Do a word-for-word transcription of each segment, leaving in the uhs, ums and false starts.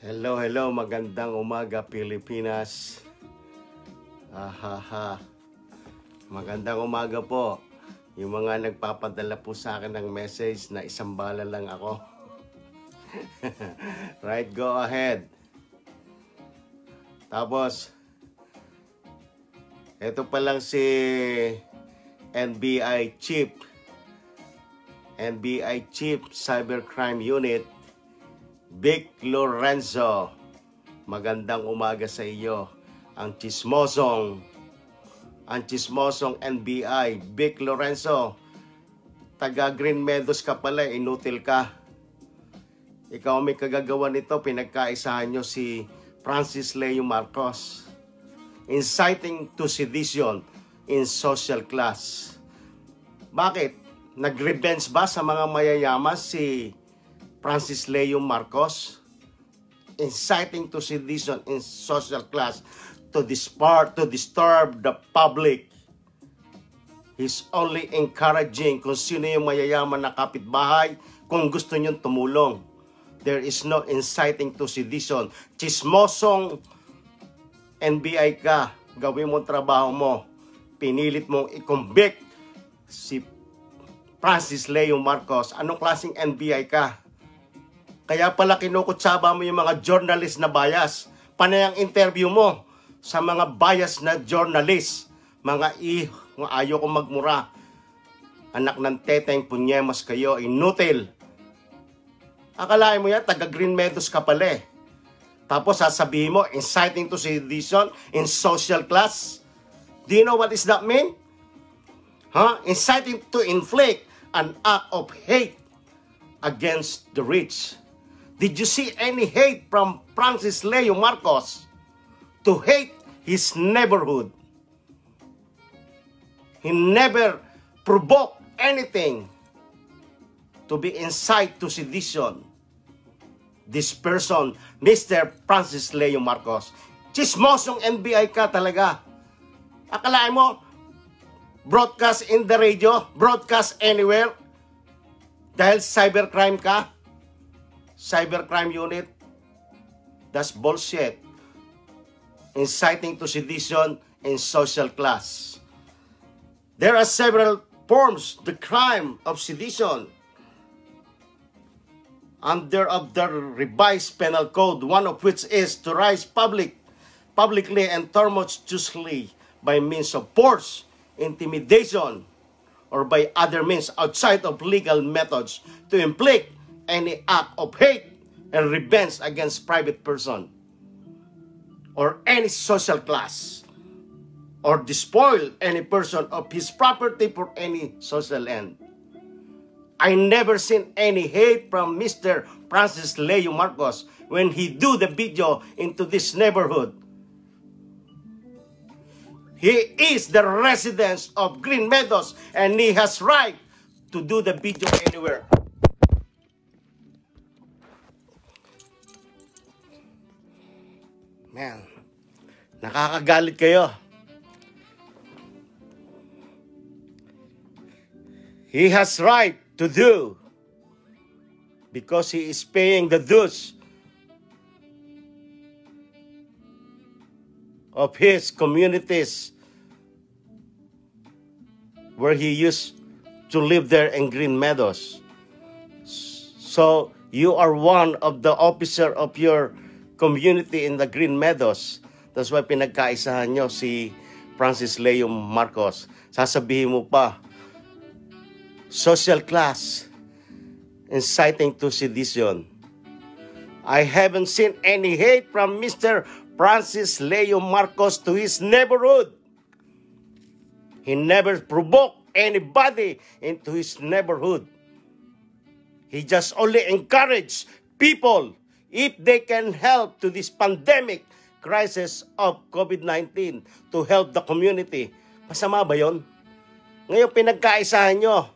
Hello, hello. Magandang umaga, Pilipinas. Ahaha. Magandang umaga po. Yung mga nagpapadala po sa akin ng message na isang bala lang ako. Right, go ahead. Tapos, ito pa lang si N B I Chief. N B I Chief Cybercrime Unit, Vic Lorenzo. Magandang umaga sa iyo. Ang chismosong, ang chismosong N B I, Vic Lorenzo. Taga Green Meadows ka pala, inutil ka. Ikaw may kagagawa nito, pinagkaisahan nyo si Francis Leo Marcos. Inciting to sedition in social class. Bakit? Nag-revenge ba sa mga mayayaman si Francis Leo Marcos? Inciting to sedition in social class to disturb, to disturb the public. He's only encouraging kung sino yung mayayaman na kapitbahay kung gusto niyong tumulong. There is no inciting to sedition. Chismosong N B I ka, gawin mo trabaho mo. Pinilit mong i-convict si Francis Leo Marcos. Anong klaseng N B I ka? Kaya pala kinukutsaba mo yung mga journalist na bias. Panay ang interview mo sa mga bias na journalist. Mga i, ayaw ko magmura. Anak ng teteng, punyemas kayo, inutil. Akalain mo yan, taga Green Meadows ka pala eh. Tapos sasabihin mo, inciting to sedition in social class. Do you know what does that mean? Huh? Inciting to inflict an act of hate against the rich. Did you see any hate from Francis Leo Marcos to hate his neighborhood? He never provoked anything to be incite to sedition. This person, Mister Francis Leo Marcos, chismosong N B I ka talaga. Akalain mo, broadcast in the radio, broadcast anywhere, dahil cybercrime ka, cybercrime unit, that's bullshit. Inciting to sedition in social class. There are several forms, the crime of sedition, under of the revised penal code, one of which is to rise public, publicly and tumultuously by means of force, intimidation, or by other means outside of legal methods to inflict any act of hate and revenge against private person or any social class, or despoil any person of his property for any social end. I never seen any hate from Mister Francis Leo Marcos when he do the video into this neighborhood. He is the resident of Green Meadows and he has right to do the video anywhere. Man, nakakagalit kayo. He has right to do because he is paying the dues of his communities where he used to live there in Green Meadows. So you are one of the officer of your community in the Green Meadows. That's why pinagkaisahan nyo si Francis Leo Marcos. Sasabihin mo pa, social class, inciting to sedition. I haven't seen any hate from Mister Francis Leo Marcos to his neighborhood. He never provoked anybody into his neighborhood. He just only encouraged people if they can help to this pandemic crisis of COVID nineteen to help the community. Masama ba yun? Ngayon pinagkaisahan nyo.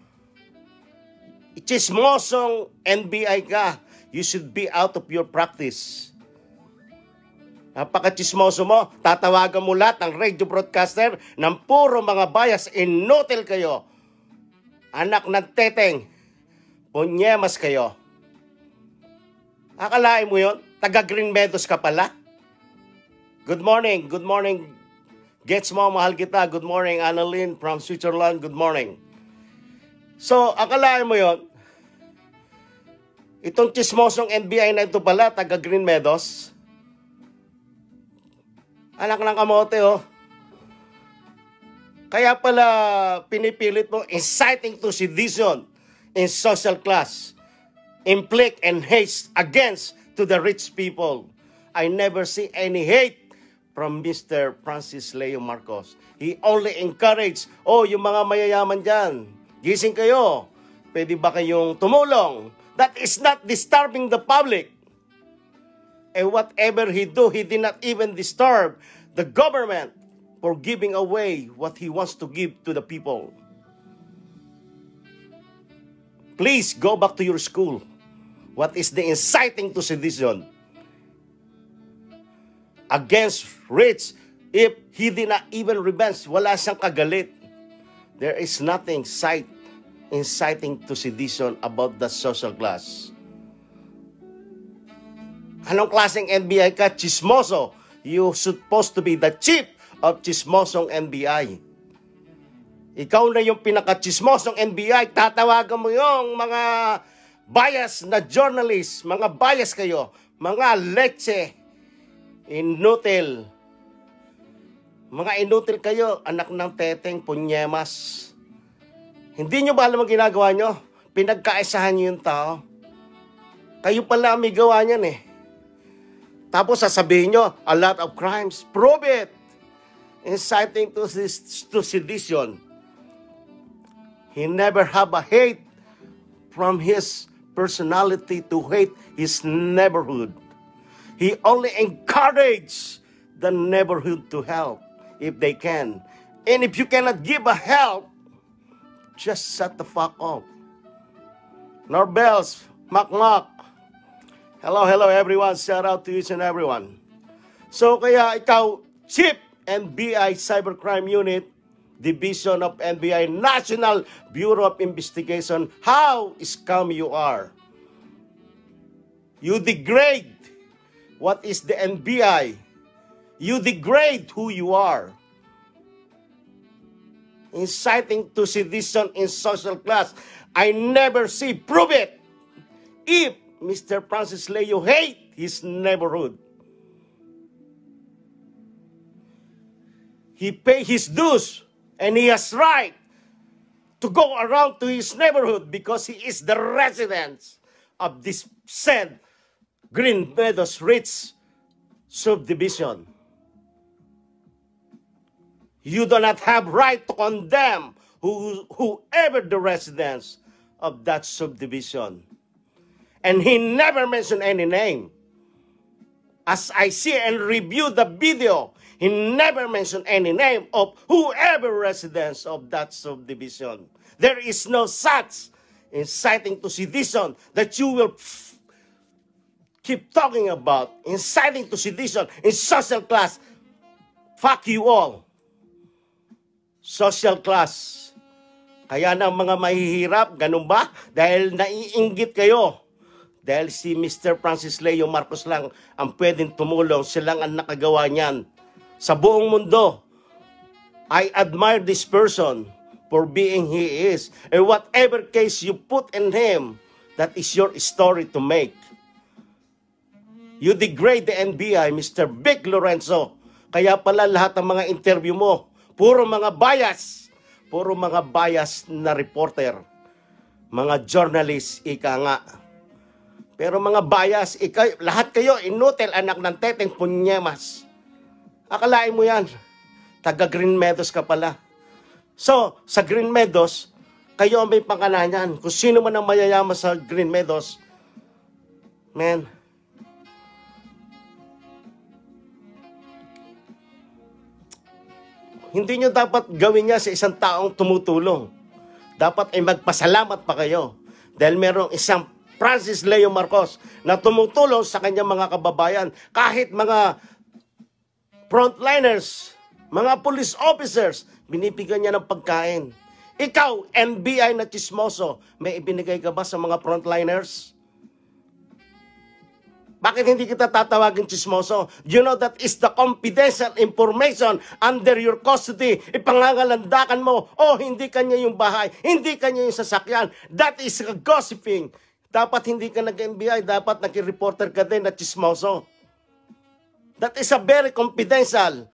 Chismosong N B I ka. You should be out of your practice. Napaka-chismoso mo, tatawagan mo lahat ng radio broadcaster ng puro mga bias, inutil kayo. Anak ng teteng, punyemas kayo. Akalain mo yon? Taga Green Meadows ka pala? Good morning, good morning. Gets mo, mahal kita. Good morning, Annalyn from Switzerland. Good morning. So, akalain mo yon, itong chismosong N B I na ito pala, taga Green Meadows. Anak ng kamote, oh. Kaya pala pinipilit mo inciting to sedition in social class, inflict and hate against to the rich people. I never see any hate from Mister Francis Leo Marcos. He only encouraged, oh, yung mga mayayaman dyan, gising kayo, pwede ba kayong tumulong? That is not disturbing the public. And whatever he do, he did not even disturb the government for giving away what he wants to give to the people. Please go back to your school. What is the inciting to sedition against rich? If he did not even revenge, wala siyang kagalit. There is nothing cite, inciting to sedition about the social class. Anong klaseng N B I ka? Chismoso. You supposed to be the chief of chismosong N B I. Ikaw na yung pinaka-chismosong N B I. Tatawagan mo yung mga bias na journalist, mga bias kayo, mga leche, inutil. Mga inutil kayo, anak ng teteng, punyemas. Hindi nyo ba alam ang ginagawa nyo? Pinagkaisahan nyo yung tao. Kayo pala may gawa niyan eh. Tapos sasabihin nyo, a lot of crimes. Prove it! Inciting to, to sedition. He never have a hate from his personality to hate his neighborhood. He only encouraged the neighborhood to help if they can. And if you cannot give a help, just shut the fuck up. Norbels, Mak Mak. Hello, hello everyone. Shout out to each and everyone. So kaya ikaw, Chief N B I Cybercrime Unit, Division of N B I National Bureau of Investigation, how scum you are. You degrade what is the N B I. You degrade who you are. Inciting to sedition in social class. I never see, prove it, if Mister Francis Leo hate his neighborhood. He pay his dues and he has right to go around to his neighborhood because he is the resident of this said Green Meadows Rich subdivision. You do not have right to condemn who, whoever the residents of that subdivision. And he never mentioned any name. As I see and review the video, he never mentioned any name of whoever residents of that subdivision. There is no such inciting to sedition that you will keep talking about. Inciting to sedition in social class. Fuck you all. Social class. Kaya na mga mahihirap, ganun ba? Dahil naiinggit kayo. Dahil si Mister Francis Leo Marcos lang ang pwedeng tumulong. Silang ang nakagawa niyan. Sa buong mundo, I admire this person for being he is. And whatever case you put in him, that is your story to make. You degrade the N B I, Mister Vic Lorenzo. Kaya pala lahat ng mga interview mo, puro mga bias. Puro mga bias na reporter. Mga journalist, ika nga. Pero mga bias, ika, lahat kayo, inutil, anak ng teteng, punyemas. Akalain mo yan, taga Green Meadows ka pala. So, sa Green Meadows, kayo ang may pangalanan. Kung sino man ang mayayaman sa Green Meadows, man, hindi nyo dapat gawin niya sa isang taong tumutulong. Dapat ay magpasalamat pa kayo. Dahil merong isang Francis Leo Marcos na tumutulong sa kanyang mga kababayan. Kahit mga frontliners, mga police officers, binibigyan niya ng pagkain. Ikaw, N B I na chismoso, may ibinigay ka ba sa mga frontliners? Bakit hindi kita tatawagin chismoso? You know that is the confidential information under your custody. Ipangangalandakan mo, oh, hindi kanya yung bahay, hindi kanya yung sasakyan. That is a gossiping. Dapat hindi ka nag-N B I, dapat nag-reporter ka din na chismoso. That is a very confidential.